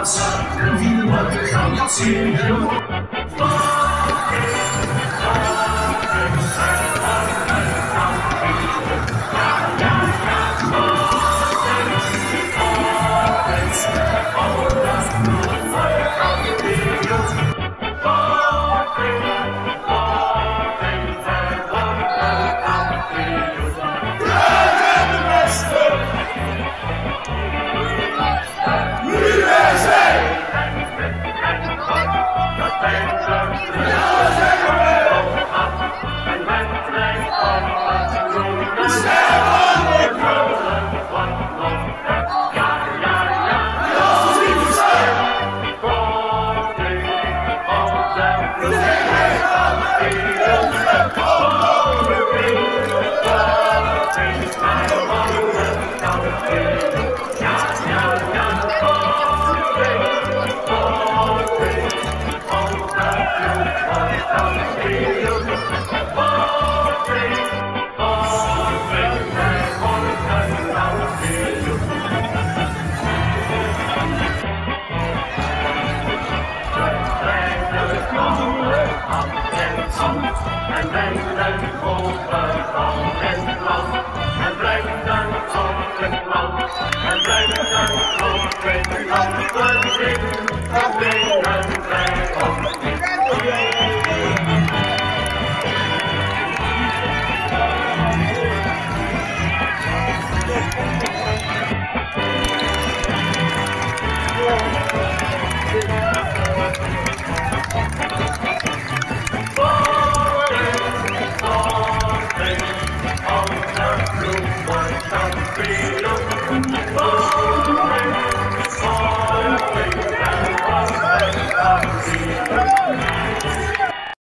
plaatsen. En wielrennen gaan dat zien. En wijden over van het land. En blijven op het land. En blijven op het land. Dat winnen wij op Sporting